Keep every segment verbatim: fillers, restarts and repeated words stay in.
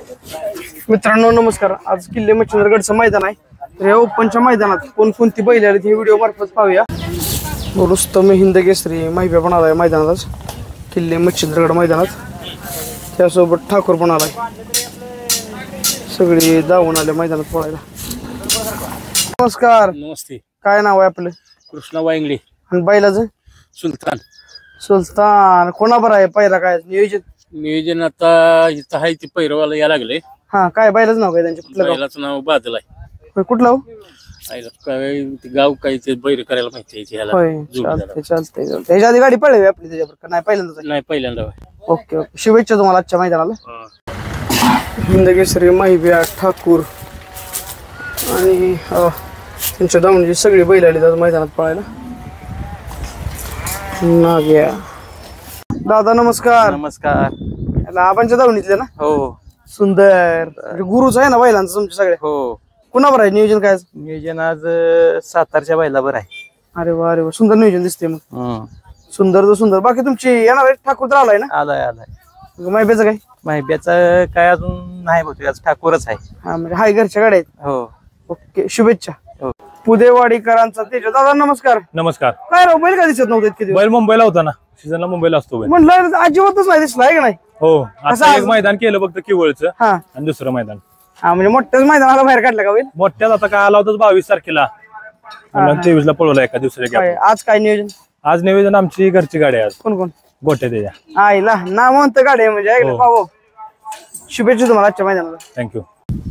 मित्रांनो नमस्कार। आज किल्ले मच्छिंद्रगडचं मैदान आहे। तर या ओपनच्या मैदानात कोणकोणती बैल आली हे व्हिडिओ मार्फत पाहूया। रुस्तम हिंद केसरी माहिती पण आलाय मैदानात, किल्ले मच्छिंद्रगड मैदानात। त्यासोबत ठाकूर पण आलाय। सगळे धावून आले मैदानात पळायला। नमस्कार। नमस्ते। काय नाव आहे आपलं? कृष्णा वांगडे। आणि बैलाचं? सुलतान। सुलतान कोणाबर आहे? पहिला काय नियोजन? नियोजन आता इथं आहे ती पैरवाला या लागले। हा काय बैलाचं नाव काय त्यांच्या? कुठलं गाव? बैलाचं नाव बादल आहे। कुठलं हो? काय ते गाव काय ते बैर करायला माहिती आहे ह्याला। होय चालतंय चालतंय चालतंय। ह्याच्या आधी गाडी पळली आपली त्याच्यावर नाही? पहिल्यांदाच? नाही पहिल्यांदा। ओके ओके, शुभेच्छा तुम्हाला आजच्या मैदानाला। हिंद केसरी माहिब्या ठाकूर आणि त्यांच्या दावणीची सगळी बैल आली आज मैदानात पळायला। नाग्या दादा नमस्कार। नमस्कार। आबांच्या दावणीतले ना? हो। सुंदर गुरुच आहे ना बैलांचं तुमच्या सगळ्या? हो। कुणावर आहे नियोजन? काय नियोजन आज सातारच्या बैलावर आहे। अरे वा अरे वा, सुंदर नियोजन दिसते मग। सुंदर तर सुंदर। बाकी तुमची येणार आहे ठाकूर तर आलाय ना? आलाय आलाय। माहिब्याचं काय? माहिब्याचं काय अजून नाही बहुतेक, आज ठाकूरच आहे। हा म्हणजे हाय घरच्या गाड्या आहेत। हो। ओके शुभेच्छा। हो। पुदेवाडीकरांचा तेज दादा नमस्कार। नमस्कार। काय राव बैल का दिसत नव्हते इतके दिवस? बैल मुंबईला होता ना, सीझनला मुंबईला असतो बैल। म्हणलं अजिबातच नाही दिसला आहे का नाही? हो, कसं आता आज- एक मैदान केलं फक्त किवळचं हा आणि दुसरं मैदान हा म्हणजे मोठ्याच मैदानाला बाहेर काढला का बैल? मोठ्यात आता काय आला होता बावीस तारखेला, तेवीस ला पळवला एका दुसऱ्या होय, आज काय नियोजन? आज निवेदन आमची घरची गाडी आहे आज कोण कोण? गोट्या त्याच्या। आईला ना म्हणतं गाडी आहे म्हणजे ऐकलं हो. पाहू। शुभेच्छा तुम्हाला आजच्या मैदानाला। थँक्यू।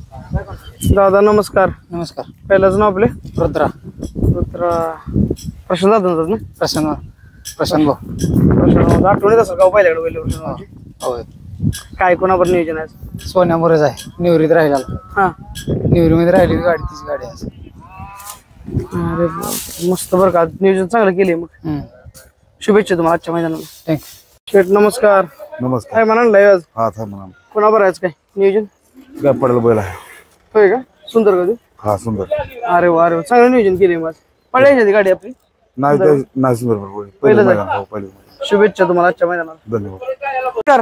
दादा नमस्कार। नमस्कार। पहिलाच नाव आपले? रुद्रा। रुद्रा प्रशांत दादांचाच ना? प्रसन्न प्रसन्न भाऊ। प्रशांत आठवणीत असेल गाव पहिल्याकडे बैल प्रशांतची? होय। काय कोणावर नियोजन आहे? सोन्यामुळेच आहे, निवृत्त राहिला। हा निवृत्तीमध्ये राहिली गाडी, तीच गाडी आहे आज। अरे बापरे, मस्त बरं का, नियोजन चांगलं केले मग। शुभेच्छा तुम्हाला आजच्या मैदानाला। थँक्यू। शेठ नमस्कार। नमस्कार। काय म्हणाल आज? हा था म्हणा कोणावर आहे काय नियोजन? काय पडलं बैल आहे? होय का? सुंदर का? हा सुंदर। अरे वा अरे वा, चांगलं नियोजन केले मग। पळायची गाडी आपली? नाही ते नाही सुंदर बैल पहिलं पहिलं जाय. हो पहिलं। शुभेच्छा तुम्हाला आजच्या मैदानाला। धन्यवाद। कर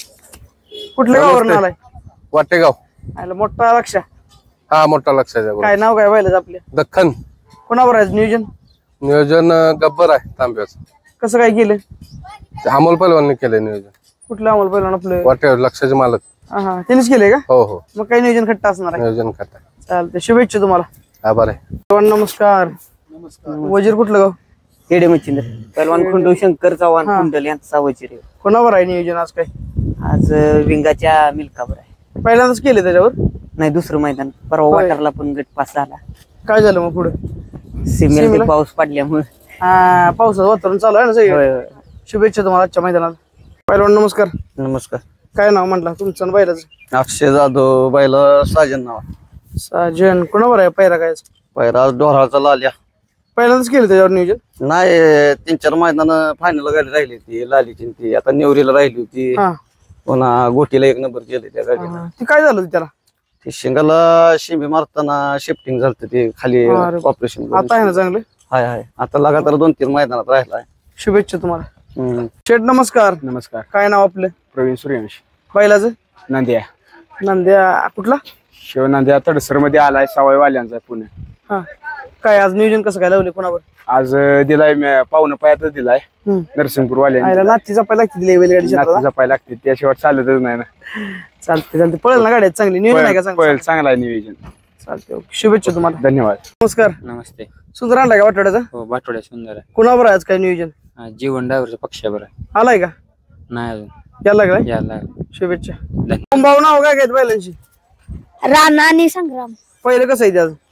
कुठल्या गावावरून आलाय? वाटेगाव। आयला मोठा लक्ष। हा मोठा लक्षाचा। काय नाव काय बैलाचं आपल्या? दख्खन। कोणावर आहे नियोजन? नियोजन गब्बर आहे तांब्याचं। कसं काय केलं? अमोल पहलवानने केलंय नियोजन। कुठलं अमोल पहिला आपलं? वाटेगाव लक्षाचे मालक। हा हा त्यांनीच केलंय का? हो हो, मग काय नियोजन खट्टा असणार आहे? नियोजन खाता। चालतंय, शुभेच्छा तुम्हाला। आभार आहे। नमस्कार। वजीर कुठलं गाव? खेडे मच्छिंद्र पहलवान खुंडू शंकर चव्हाण हा. कुंडल यांचा वजीर आहे। कोणावर आहे नियोजन आज? काय आज अं, विंगाच्या मिल्कावर आहे। पहिल्यांदाच केले त्याच्यावर? नाही दुसरं मैदान, परवा होय. वाटरला पण गट पास झाला। काय झालं मग पुढे? सीमेला सीमेला? ते पाऊस पडल्यामुळे। हा पावसाचं वातावरण चालू आहे ना सगळं। होय होय। शुभेच्छा तुम्हाला आजच्या मैदानाला। पहिलवान नमस्कार। नमस्कार। काय नाव म्हटलं तुमचं आणि बैलाचं? अक्षय जाधव, बैला साजन नाव। साजन कोणावर आहे? पहिला काय पैरा डोहाळचा लाल्या। पहिल्यांदाच केलं त्याच्यावर नियोजन? नाही, तीन चार मैदान फायनल गाडी राहिली ती लालीची, ती आता नेवरीला राहिली होती। हा पुन्हा गोटीला एक नंबर केले त्या गाडीला। हा. ते काय झालं त्याला? ते शिंगाला शिंबी मारताना शिफ्टिंग झालं, ते खाली अरे. ऑपरेशन। आता आहे ना चांगलं? हाय हाय, आता लगातार दोन तीन मैदानात राहिलाय। शुभेच्छा तुम्हाला। हम्म. शेठ नमस्कार। नमस्कार। काय नाव आपलं? प्रवीण सूर्यवंशी। बैलाचं? नांदिया। नंद्या कुठला? शिव नांदिया तडसर मध्ये आलाय, सवाई वाल्यांचा पुणे। हा काय आज नियोजन कसं काय लावले कोणावर? आज अं, दिलाय मी- पाहुणं पायातच दिलाय नरसिंहपूर आयला वाल्यांनी। नातीचा पहिला किती दिली बैलगाडी क्षेत्राला? नातीचा पाय लागते, त्याशिवाय चालतच नाही ना। चालते चालते, पळेल ना गाड्या चांगली नियोजन आहे का? पळ- चांगलं पळ चांगला आहे नियोजन। चालते, ओके. शुभेच्छा तुम्हाला। धन्यवाद। नमस्कार। नमस्ते। सुंदर आणला का वाटवड्याचा? हो बाटोड्या सुंदर आहे। कुणावर आहे आज काय नियोजन? हा, जीवन ड्रायव्हरच्या पक्षावर आहे। आलाय का? नाही अजून यायला लागलाय? याला शुभेच्छा। भाऊ नाव काय काय बैलांची? राणा आणि संग्राम। पहिलं कसं आहे त्याचं?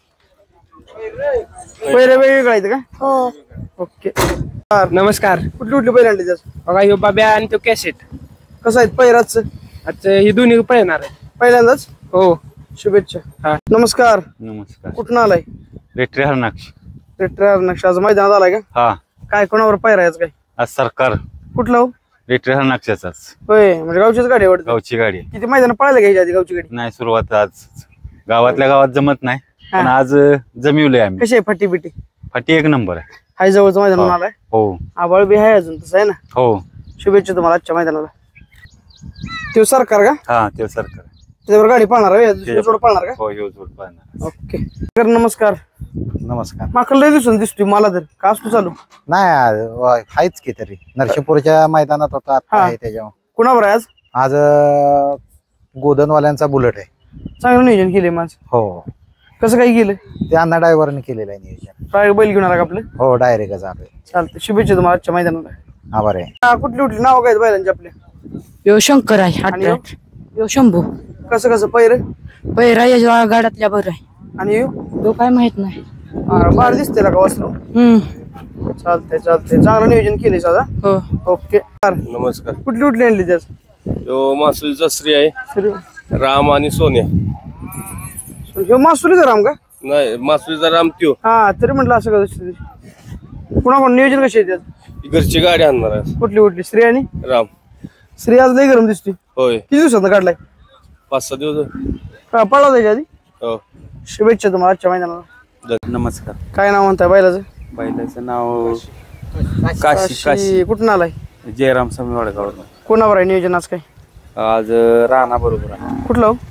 पहिलं वेगवेगळं आहे का? हो। ओके। नमस्कार। कुठली कुठली बैल आणली त्याच? बघा ह्यो बाब्या आणि तो कॅसेट। कसं आहे पहिराच? आता ही दोन्ही पळणार आहे। पहिल्यांदाच? हो। शुभेच्छा। नमस्कार। नमस्कार। कुठून आलाय? रेट्री हरणाक्ष। रेट्रेर नक्षाचं मैदानात आलाय का? हा, काय कोणावर पायरायचं काय? आज सरकार कुठलं हो? रेट्री हरणाक्षाचाच होय म्हणजे गावचीच गाडी आवडते? गावची गाडी। किती मैदान पळायला घ्यायची आधी गावची गाडी? नाही सुरुवात आज गावातल्या गावात जमत नाही, पण आज जमिवलंय आम्ही। कशी आहे फटी बिटी? फाटी एक नंबर आहे। हाय जवळचं मैदान आलाय? हो। आबाळ बी आहे अजून तसं आहे ना? हो। शुभेच्छा तुम्हाला आजच्या मैदानाला। तो सरकार का? हा, ते सरकार। त्याच्यावर गाडी पाळणार आहे दुसरी जोड पाळणार का? हो ह्यो जोड पाहणार. ओके तर नमस्कार. नमस्कार. माकड लय दिसून दिसतोय मला तर का असतो चालू नाही आज व- आहेच की तरी नरसिंहपूरच्या मैदानात होता आता हा. आहे त्याच्यावर. कुणावर आहे आज? आज अं, गोदनवाल्यांचा बुलेट आहे. चांगलं नियोजन केलंय माझं. हो कसं काय केलं? ते अण्णा ड्रायव्हरने केलेलं आहे नियोजन. काय बैल घेऊन आला का आपलं? हो डायरेक्ट झालं. चालतं शुभेच्छा तुम्हाला आजच्या मैदानाला. आभार आहे. हा, कुठली कुठली नाव काय आहेत बैलांची आपल्या? यो शंकर आहे आणि यो? यो शंभू कसं कसं पैर पैरा या गाड्यातल्या बरं आहे. आणि यो? तो काय माहित नाही. हा, बाहेर दिसते ना का वासरू? हम्म चालतंय चालतंय चांगलं नियोजन केलंय साधा. हो ओके नमस्कार. कुठली कुठली आणली त्याच? तो मासुलीचा श्री आहे, सर राम आणि सोन्या. ह्यो मासुरीचा राम का? नाही, मासुलीचा राम त्यो. हा तरी म्हटलं असं का दिसतंय. कुणाकडून नियोजन कशी आहे त्यात? घरची गाडी आणणार आहे. कुठली कुठली श्री आणि राम. श्री आज लय गरम दिसते. होय, किती दिवसात काढलाय? पाच सहा दिवस. का पळाला त्याच्या आधी? हो. शुभेच्छा तुम्हाला आजच्या मैदानाला. नमस्कार. काय नाव म्हणताय बैलाचं? बैलाचं नाव काशी काशी कुठून आलाय? जयराम स्वामी वडगाव. कोणावर आहे नियोजन आज काय? आज राणा बरोबर आहे. कुठलं हो?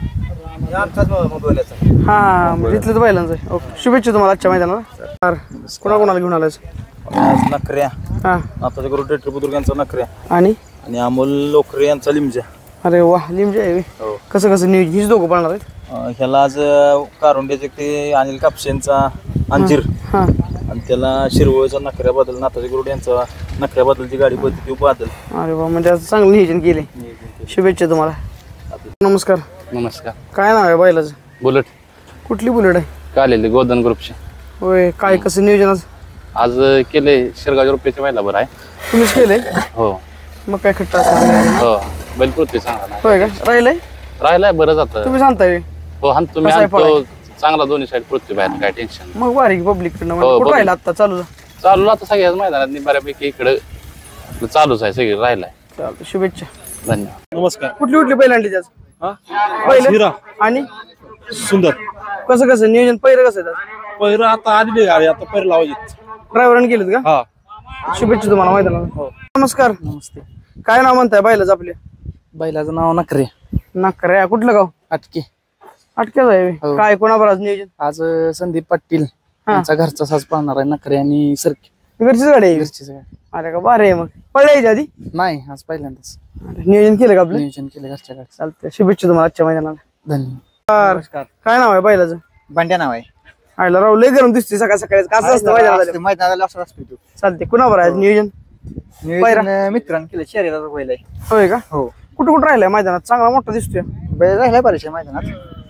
हा इथलंच बैलांचं आहे. ओके शुभेच्छा तुम्हाला आजच्या मैदानाला. तर कोणा कोणाला घेऊन आलायच? आज नखऱ्या हा आताच्या करून टेटर बुद्रुकांचा नखऱ्या आणि आणि अमोल लोकरे यांचा लिमजा. अरे वा लिमजे आहे. हो. कसं कसं नियोजन हीच दोघं पळणार आहेत? अं, ह्याला आज कारुंड्याचे ते अनिल कापशेंचा अंजीर हा आणि त्याला शिरवळचा नखऱ्याबद्दल नाताच्या गुरुड यांचा नखऱ्याबद्दलची गाडी पद्धती बादल. अरे वा म्हणजे आज चांगलं नियोजन केले. शुभेच्छा तुम्हाला. नमस्कार. नमस्कार. काय नाव आहे बैलाचं? बुलेट. कुठली बुलेट आहे? कालेले गोदन ग्रुपचे. होय काय कसं नियोजन आज? आज केले शिरगाव रुपयाच्या महिला बरं आहे. तुम्हीच केले? हो मग काय खट्टा असणार? हो. बैल पृथ्वी चांगला होय का राहिलंय? राहिलाय बरं जातं. तुम्ही सांगताय हो हा तुम्ही कसा आहे आणतो चांगला दोन्ही साईड पृथ्वी बाहेर काय टेन्शन. मग बारीक पब्लिक कडनं हो, कुठं राहिला आता चालू? चालू आता सगळ्याच मैदानात बऱ्यापैकी इकडे चालूच आहे सगळी राहिलाय. चालतं शुभेच्छा. धन्यवाद. नमस्कार. कुठली कुठली बैल आणली त्याच? हिरा आणि सुंदर. कसं कसं नियोजन पहिलं कसं आहे? पहिरं आता आलेली गाडी आता पहिरं लावायची. ड्रायव्हरांनी केलेत का? हा. शुभेच्छा तुम्हाला मैदानाला. नमस्कार. नमस्ते. काय नाव म्हणताय बैलाच आपल्या? बैलाचं नाव नखरे. नाकर कुठलं गाव? अटके. अटक्याच आहे हो. काय कोणावर आज नियोजन? आज संदीप पाटील यांचा घरचा साज पाळणार आहे नखरे आणि सरकी घरचीच गाडी आहे? घरचीच गाडी. अरे का बरं आहे. मग पळायच्या आधी नाही आज पहिल्यांदाच नियोजन केलं का आपलं? नियोजन केलं घरच्या गाडी. चालतंय शुभेच्छा तुम्हाला आजच्या मैदानाला. धन्यवाद. काय नाव आहे बैलाचं? बंड्या नाव आहे. आयला राव लय गरम दिसते सकाळ सकाळी कसं असतं मैदानाला? मैदानाला असं असतो तो. चालते कुणावर आहे आज नियोजन? नियोजन मित्रांनी केलं शरीराचा बैल आहे. होय का? हो. कुठं कुठं राहिलाय मैदानात? चांगला मोठा दिसतोय. बैल राहिलाय बरेचशा मैदानात.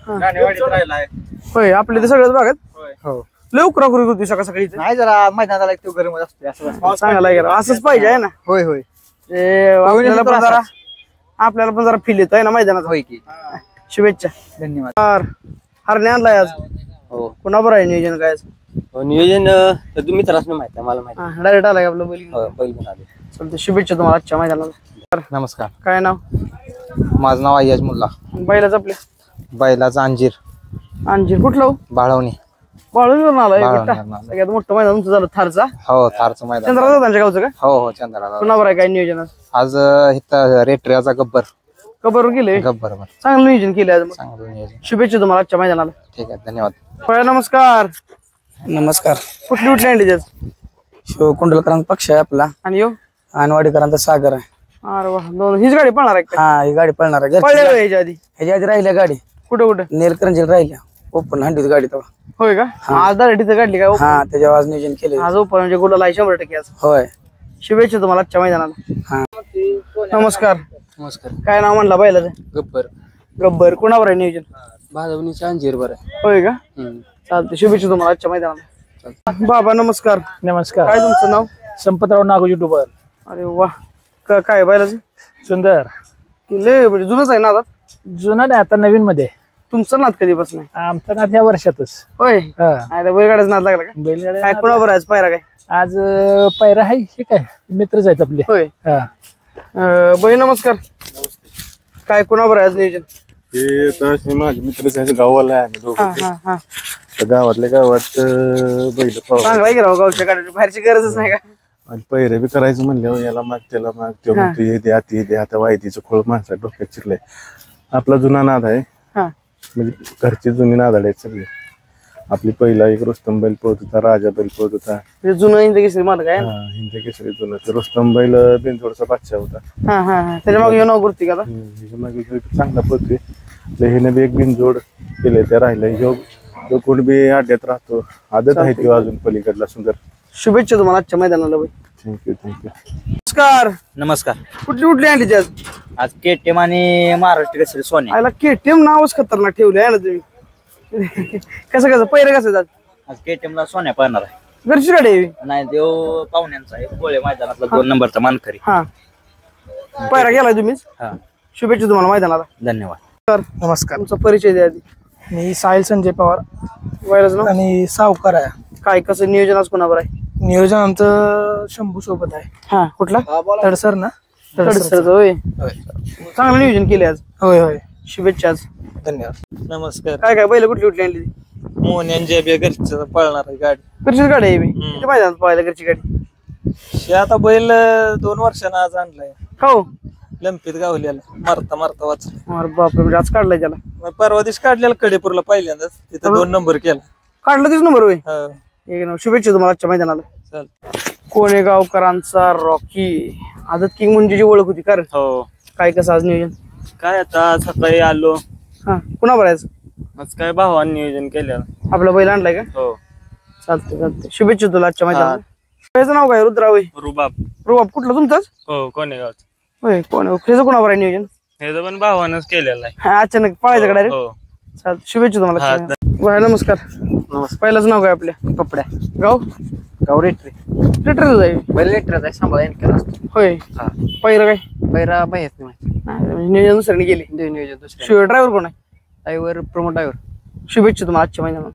होय आपल्या ते सगळ्याच भागात हो. लय उकरा कुरी करतोय सकाळ सकाळी इथं. नाही जरा मैदानाला एक तो गरम असतो असं असतं. चांगला आहे का? असंच पाहिजे आहे ना. होय होय ते आपल्याला पण जरा आपल्याला पण जरा फील येत आहे ना मैदानात. होय की. शुभेच्छा. धन्यवाद. तर हरणे आणलाय आज. हो. कुणावर आहे नियोजन काय? नियोजन तुम्ही मित्रांनी माहिती आहे मला माहिती. डायरेक्ट आलाय आपलं बैल. बैल पण आले. चालतं शुभेच्छा तुम्हाला आजच्या मैदानाला. नमस्कार. काय नाव? माझं नाव अय्याज मुल्ला. बैलाच आपल्या बैलाचा अंजीर अंजीर कुठलं? बाळवणी. बाळून आलाय बाळवणी बेटा. आला. सगळ्यात मोठं मैदान तुमचं झालं थारचा. हो थारचं मैदान. चंद्राचा त्यांच्या गावचं का? हो हो चंद्राला. कुणावर आहे काय नियोजन आज? आज अं, इथं रेटऱ्याचा गब्बर. कबर गेले. गब्बर बर. चांगलं नियोजन केलं आज. मग चांगलं नियोजन. शुभेच्छा तुम्हाला आजच्या मैदानाला. ठीक आहे धन्यवाद. होय नमस्कार. नमस्कार. कुठली कुठली आणली त्याच? शिव कुंडलकरांचा पक्ष आहे आपला आणि यो आणवाडीकरांचा सागर आहे. अरे वा दोन हीच गाडी पळणार आहे का? हा ही गाडी पळणार आहे. घरची पळल्या गाडी. ह्याच्या आधी ह्याच्या आधी राहिल्या गाडी कुठं कुठं? नेलकरंजीला राहिल्या ओपन हंडीत गाडी तेव्हा. होय का? आज दारडीचं काढली काय? हा त्याच्यावर आज नियोजन केले. आज ओपन म्हणजे गुलाला आहे शंभर टक्के आज. होय. शुभेच्छा तुम्हाला आजच्या मैदानाला. हा नमस्कार. नमस्कार. काय नाव म्हणला बैलाचं? गब्बर. गब्बर. कुणावर आहे नियोजन? भाजवणीचा अंजीर बरं आहे. होय का? चालते शुभेच्छा तुम्हाला आजच्या मैदानाला. बाबा नमस्कार. नमस्कार. काय तुमचं नाव? संपतराव नागोजी डुबर. अरे वा क- काय बैलाचं? सुंदर. लय म्हणजे जुनच आहे ना आता? जुना नाही आता नवीन मध्ये. तुमचं नाद कधीपासून आहे? आमचा नाद ह्या वर्षातच. होय हा. आता बैलगाड्याच नाद लागला का? बैलगाड्या काय कुणावर आहे आज पायरा काय? आज अं, पायरा आहे हे काय मित्रच आहेत आपले. होय. हा. अं, बाई नमस्कार. काय कुणावर आहे आज नियोजन? हे तर माझे मित्र गावाला आहे आम्ही दोघं. हा हा हा तर गावातल्या गावात अं, बैल पाव चांगला आहे की राव गावच्या गाड्या बाहेरची गरजच नाही का? आणि पहिरे बी करायचं म्हणल्यावर याला माग त्याला माग तो म्हणतो हे द्या ते द्या आता वायदीचं खोळ माणसा डोक्यात चिरलंय. आपला जुना नाद आहे हा म्हणजे घरची जुनी नादाड आहेत सगळी. आपली पहिला एक रुस्तम बैल पळत होता, राजा बैल पळत होता. म्हणजे जुनं हिंद केसरी मालक आहे ना? हा, हिंद केसरी जुना ते रुस्तम बैल बिनजोडचा बादशाह होता. हा हा हा त्याच्या मागे येऊन गुर्ती का आता? हम्म, ह्याच्या मागे जो एक चांगला पळतोय आपल्या ह्याने बी एक बिनजोड केले त्या राहिलं ह्यो जो कोण बी अड्ड्यात राहतो आदत आहे तो अजून पलीकडला सुंदर. शुभेच्छा तुम्हाला आजच्या मैदानाला बाई. Thank you thank you. नमस्कार. नमस्कार. कुठली कुठली आणली आज? आज केटीएम आणि महाराष्ट्र केसरी सोन्या. आयला केटीएम नावच खतरनाक ठेवलं आहे ना तुम्ही. कसं कसं पहिलं कसं जात? आज केटीएम ला सोन्या पळणार आहे. घरची गाडी आहे? नाही देव पाहुण्यांचा आहे गोळे मैदानातला दोन नंबरचा मानकरी. हा पहिला गेलाय तुम्हीच? हा शुभेच्छा तुम्हाला मैदानाला. धन्यवाद. नमस्कार. तुमचा परिचय द्या आधी. मी साहिल संजय पवार वयाचं नाव आणि सावकार आहे. काय कसं नियोजन आज कोणावर आहे? नियोजन आमचं शंभू सोबत आहे. हा कुठला? तडसर ना. तडसरचं होय. चांगलं नियोजन केले आज. होय होय. शुभेच्छा आज. धन्यवाद. नमस्कार. काय काय बैल कुठली कुठली आणली ती? मोन्यांच्या बी घरचं पळणार आहे गाडी. घरचीच गाडी आहे मी किती मैदानात पाहायला घरची गाडी? हे आता बैल दोन वर्षानं आज आणलाय. हो लंपीत गावल्याला मारता मारता वाचला. अरे बापरे म्हणजे आज काढलाय त्याला? मग परवा दिवशी काढलेला कडेपूरला पहिल्यांदाच तिथे दोन नंबर केला. काढला तीच नंबर होय. हो. एक नंबर. शुभेच्छा तुम्हाला आजच्या मैदानाला. चल. कोणेगावकरांचा रॉकी आदत किंग म्हणजे जी ओळख होती कारण हो. काय कसं आज नियोजन? काय आता सकाळी आलो. हा कुणा बरायचं? आज काय भावानं नियोजन केलं. आपला बैल आणलाय का? हो. चालतंय चालतंय. शुभेच्छा तुला आजच्या मैदानाला. त्याचं नाव काय? रुद्रावय. रुबाब. रुबाब कुठलं तुमचंच? हो कोणेगावचं. होय कोण त्याचं कोणावर आहे नियोजन? हे पण भावानंच केलेलं आहे. हा, अचानक पळायचं का डायरेक्ट? हो. चालतं. शुभेच्छा तुम्हाला. बरं नमस्कार. नमस्कार. पहिलंच नाव काय आपल्या? कपड्या गाव? गाव रेटरे. लिटरच आहे. बैल रेटरच आहे सांभाळा असतो. होय. पहिलं काय? बैरा बाहेर नाही नाही, नियोजन दुसऱ्याने केली. नियोजन दुसऱ्या शिवाय ड्रायव्हर कोण आहे? Driver Pramod driver. शुभेच्छा तुम्हाला आजच्या महिन्याला.